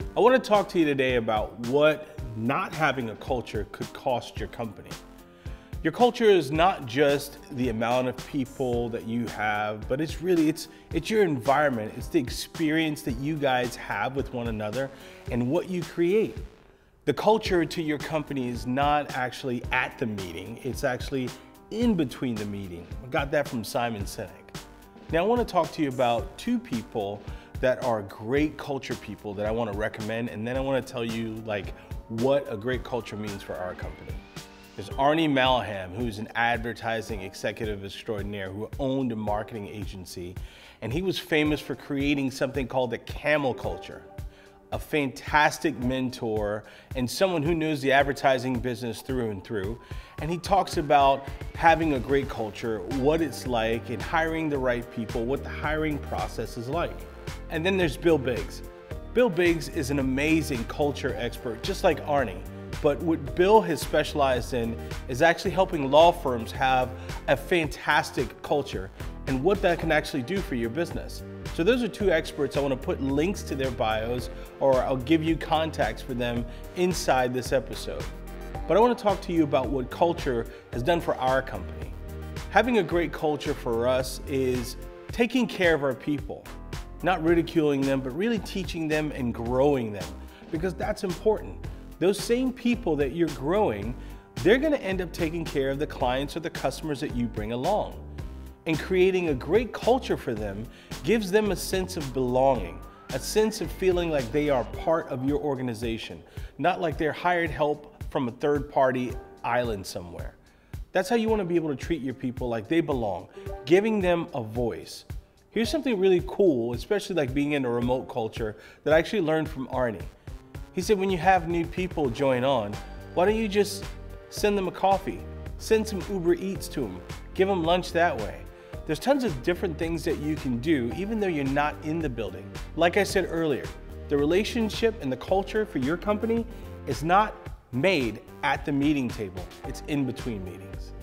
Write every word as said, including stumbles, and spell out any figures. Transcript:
I want to talk to you today about what not having a culture could cost your company. Your culture is not just the amount of people that you have, but it's really, it's, it's your environment. It's the experience that you guys have with one another and what you create. The culture to your company is not actually at the meeting, it's actually in between the meeting. I got that from Simon Sinek. Now I want to talk to you about two people that are great culture people that I want to recommend, and then I want to tell you like what a great culture means for our company. There's Arnie Malham, who's an advertising executive extraordinaire who owned a marketing agency, and he was famous for creating something called the camel culture. A fantastic mentor and someone who knows the advertising business through and through. And he talks about having a great culture, what it's like, and hiring the right people, what the hiring process is like. And then there's Bill Biggs. Bill Biggs is an amazing culture expert, just like Arnie. But what Bill has specialized in is actually helping law firms have a fantastic culture and what that can actually do for your business. So those are two experts. I want to put links to their bios, or I'll give you contacts for them inside this episode. But I want to talk to you about what culture has done for our company. Having a great culture for us is taking care of our people, not ridiculing them, but really teaching them and growing them, because that's important. Those same people that you're growing, they're going to end up taking care of the clients or the customers that you bring along. And creating a great culture for them gives them a sense of belonging, a sense of feeling like they are part of your organization, not like they're hired help from a third-party island somewhere. That's how you want to be able to treat your people, like they belong, giving them a voice. Here's something really cool, especially like being in a remote culture, that I actually learned from Arnie. He said, when you have new people join on, why don't you just send them a coffee, send some Uber Eats to them, give them lunch that way. There's tons of different things that you can do even though you're not in the building. Like I said earlier, the relationship and the culture for your company is not made at the meeting table, it's in between meetings.